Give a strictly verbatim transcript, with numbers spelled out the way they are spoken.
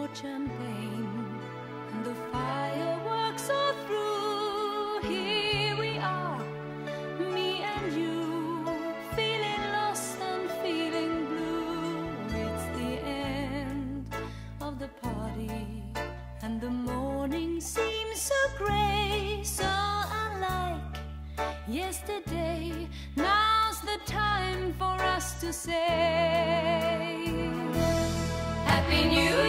champagne and the fireworks are through. Here we are, me and you, feeling lost and feeling blue. It's the end of the party and the morning seems so grey, so unlike yesterday. Now's the time for us to say Happy New Year.